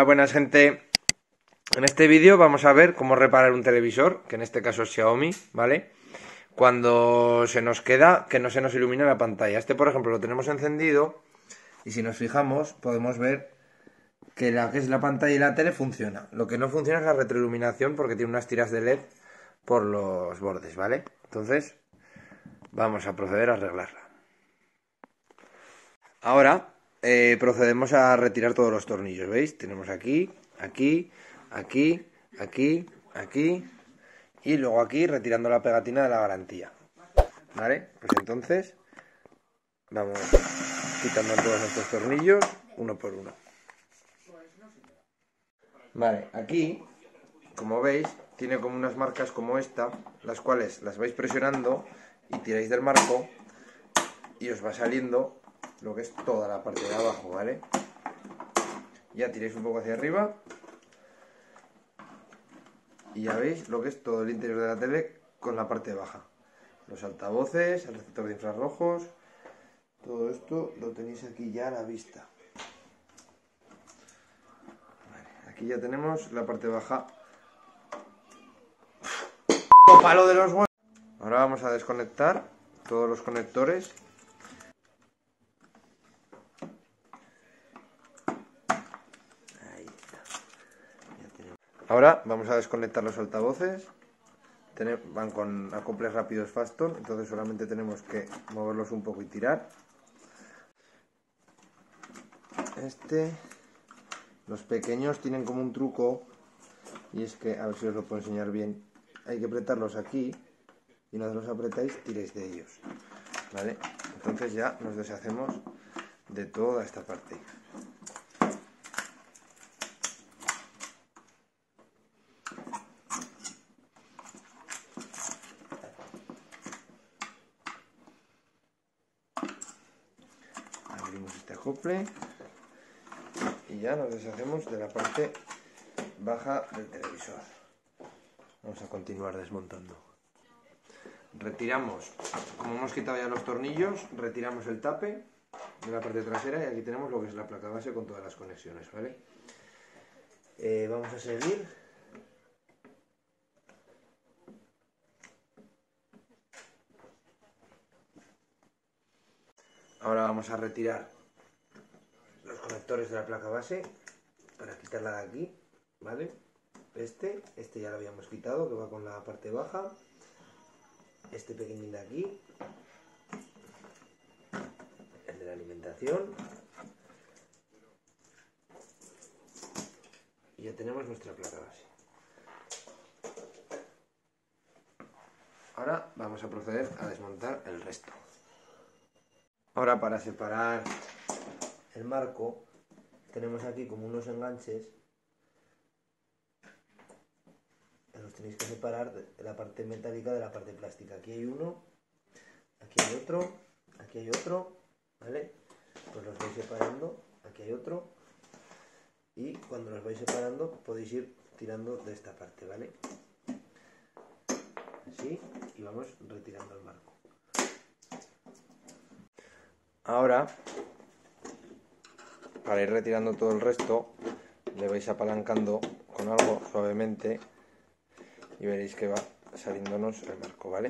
buenas gente. En este vídeo vamos a ver cómo reparar un televisor, que en este caso es Xiaomi, ¿vale? Cuando se nos queda que no se nos ilumina la pantalla. Este, por ejemplo, lo tenemos encendido y si nos fijamos podemos ver que que es la pantalla y la tele funciona. Lo que no funciona es la retroiluminación porque tiene unas tiras de LED por los bordes, ¿vale? Entonces vamos a proceder a arreglarla. Ahora procedemos a retirar todos los tornillos, ¿veis? Tenemos aquí, aquí, aquí, aquí, aquí y luego aquí retirando la pegatina de la garantía, ¿vale? Pues entonces vamos quitando todos estos tornillos uno por uno. Vale, aquí, como veis, tiene como unas marcas como esta, las cuales las vais presionando y tiráis del marco y os va saliendo lo que es toda la parte de abajo, ¿vale? Ya tiráis un poco hacia arriba y ya veis lo que es todo el interior de la tele con la parte baja. Los altavoces, el receptor de infrarrojos, todo esto lo tenéis aquí ya a la vista. Vale, aquí ya tenemos la parte baja. ¡Palo de los huevos! Ahora vamos a desconectar todos los conectores. Ahí está. Ahora vamos a desconectar los altavoces. Van con acoples rápidos Faston, entonces solamente tenemos que moverlos un poco y tirar. Los pequeños tienen como un truco, y es que, a ver si os lo puedo enseñar bien, hay que apretarlos aquí y una vez los apretáis tiréis de ellos, ¿vale? Entonces ya nos deshacemos de toda esta parte. Abrimos este acople y ya nos deshacemos de la parte baja del televisor. Vamos a continuar desmontando. Retiramos, como hemos quitado ya los tornillos, retiramos el tape de la parte trasera y aquí tenemos lo que es la placa base con todas las conexiones, ¿vale? Vamos a seguir. Ahora vamos a retirar los conectores de la placa base para quitarla de aquí, ¿vale? Este ya lo habíamos quitado, que va con la parte baja. Este pequeñín de aquí, el de la alimentación. Y ya tenemos nuestra placa base. Ahora vamos a proceder a desmontar el resto. Ahora, para separar el marco, tenemos aquí como unos enganches. Los tenéis que separar de la parte metálica de la parte plástica. Aquí hay uno, aquí hay otro, aquí hay otro, ¿vale? Pues los vais separando, aquí hay otro. Y cuando los vais separando podéis ir tirando de esta parte, ¿vale? Así, y vamos retirando el marco. Ahora, para ir retirando todo el resto, le vais apalancando con algo suavemente y veréis que va saliéndonos el marco, ¿vale?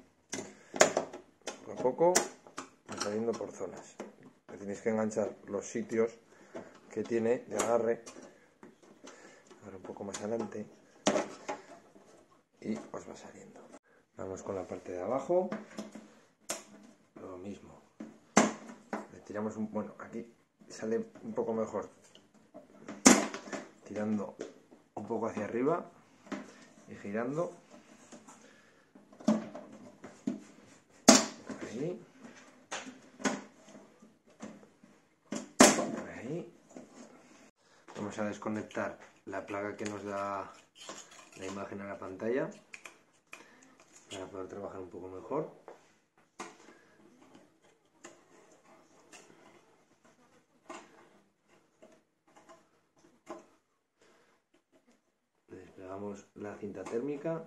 Poco a poco va saliendo por zonas. Le tenéis que enganchar los sitios que tiene de agarre. Ahora un poco más adelante y os va saliendo. Vamos con la parte de abajo. Lo mismo. Le tiramos bueno, aquí sale un poco mejor. Tirando un poco hacia arriba y girando. Ahí. Ahí. Vamos a desconectar la placa que nos da la imagen a la pantalla para poder trabajar un poco mejor. Desplegamos la cinta térmica.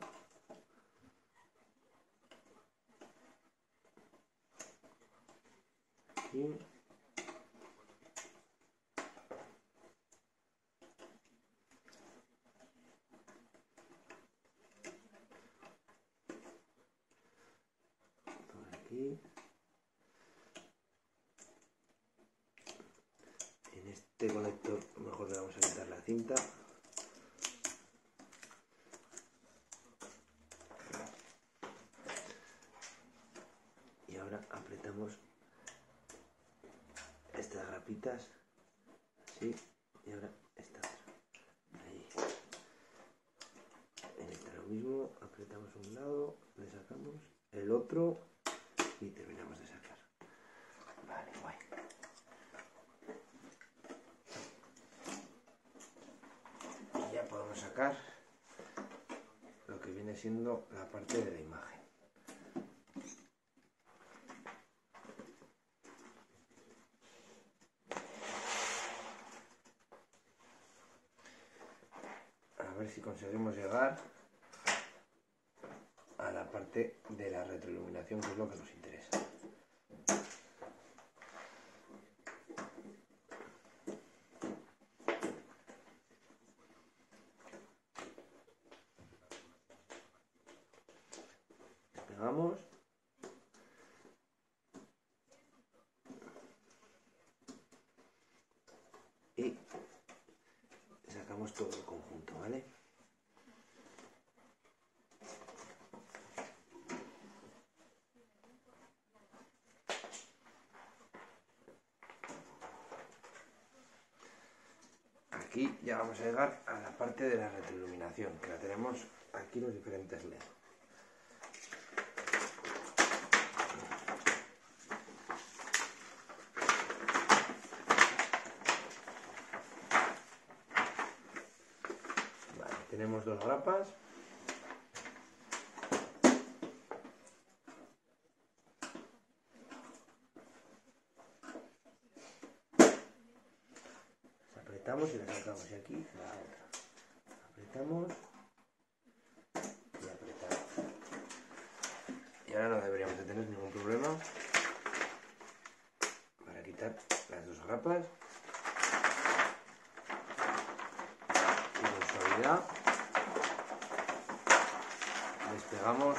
Aquí. aquí. En este conector mejor le vamos a quitar la cinta. Y ahora apretamos estas grapitas, así, y ahora esta otra, ahí. En esta lo mismo, apretamos un lado, le sacamos el otro y terminamos de sacar. Vale, guay. Y ya podemos sacar lo que viene siendo la parte de la imagen. A ver si conseguimos llegar a la parte de la retroiluminación, que es lo que nos interesa. Pegamos y sacamos todo el conjunto, ¿vale? Aquí ya vamos a llegar a la parte de la retroiluminación, que la tenemos aquí los diferentes LED. Vale, tenemos dos grapas. Apretamos y la sacamos, y aquí la otra. Apretamos y apretamos. Y ahora no deberíamos de tener ningún problema para quitar las dos grapas. Y con suavidad despegamos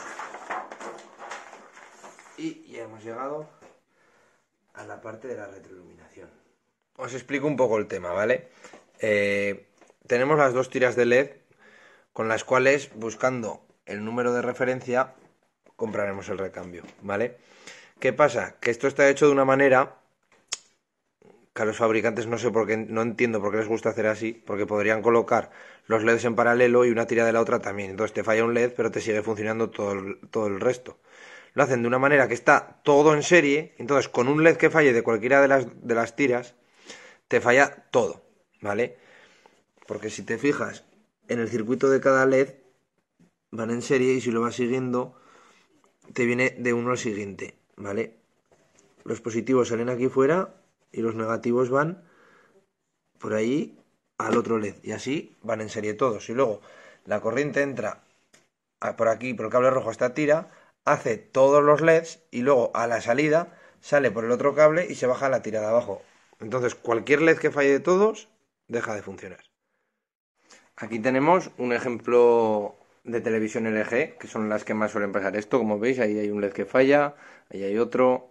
y ya hemos llegado a la parte de la retroiluminación. Os explico un poco el tema, ¿vale? Tenemos las dos tiras de LED con las cuales, buscando el número de referencia, compraremos el recambio, ¿vale? ¿Qué pasa? Que esto está hecho de una manera que a los fabricantes no sé por qué, no entiendo por qué les gusta hacer así, porque podrían colocar los LEDs en paralelo y una tira de la otra también. Entonces te falla un LED, pero te sigue funcionando todo el resto. Lo hacen de una manera que está todo en serie, entonces con un LED que falle de cualquiera de las tiras, te falla todo, ¿vale? Porque si te fijas en el circuito de cada LED, van en serie y si lo vas siguiendo, te viene de uno al siguiente, ¿vale? Los positivos salen aquí fuera y los negativos van por ahí al otro LED y así van en serie todos. Y luego la corriente entra por aquí, por el cable rojo a esta tira, hace todos los LEDs y luego a la salida sale por el otro cable y se baja la tira de abajo. Entonces cualquier LED que falle de todos deja de funcionar. Aquí tenemos un ejemplo de televisión LG, que son las que más suelen pasar esto. Como veis, ahí hay un LED que falla, ahí hay otro,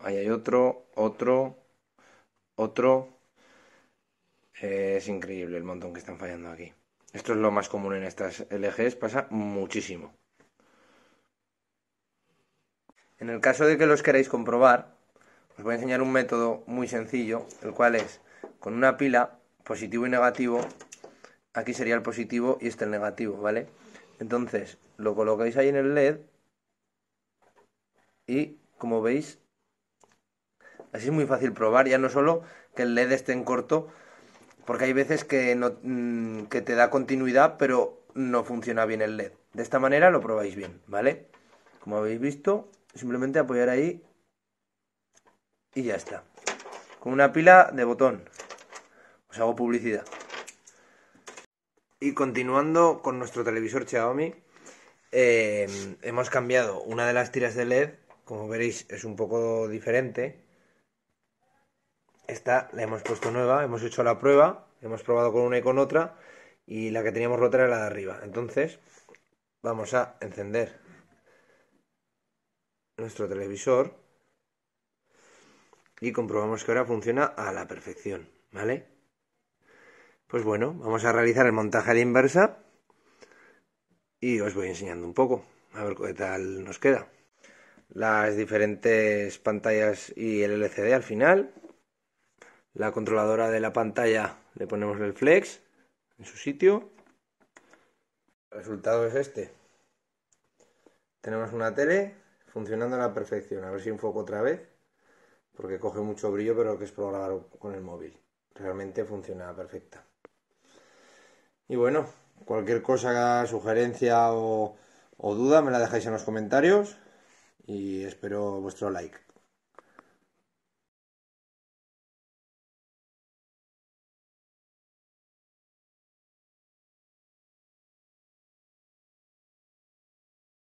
otro. Es increíble el montón que están fallando aquí. Esto es lo más común en estas LGs, pasa muchísimo. En el caso de que los queráis comprobar, os voy a enseñar un método muy sencillo, el cual es con una pila, positivo y negativo. Aquí sería el positivo y este el negativo, ¿vale? Entonces, lo colocáis ahí en el LED y, como veis, así es muy fácil probar, ya no solo que el LED esté en corto, porque hay veces que, que te da continuidad, pero no funciona bien el LED. De esta manera lo probáis bien, ¿vale? Como habéis visto, simplemente apoyar ahí y ya está. Con una pila de botón. Os hago publicidad. Y continuando con nuestro televisor Xiaomi, hemos cambiado una de las tiras de LED. Como veréis, es un poco diferente. Esta la hemos puesto nueva, hemos hecho la prueba, hemos probado con una y con otra, y la que teníamos rota era la de arriba. Entonces, vamos a encender nuestro televisor y comprobamos que ahora funciona a la perfección, ¿vale? Pues bueno, vamos a realizar el montaje a la inversa y os voy enseñando un poco, a ver qué tal nos queda. Las diferentes pantallas y el LCD al final. La controladora de la pantalla le ponemos el flex en su sitio. El resultado es este. Tenemos una tele funcionando a la perfección. A ver si enfoco otra vez, porque coge mucho brillo, pero que es por grabar con el móvil. Realmente funciona perfecta. Y bueno, cualquier cosa, sugerencia o duda me la dejáis en los comentarios y espero vuestro like.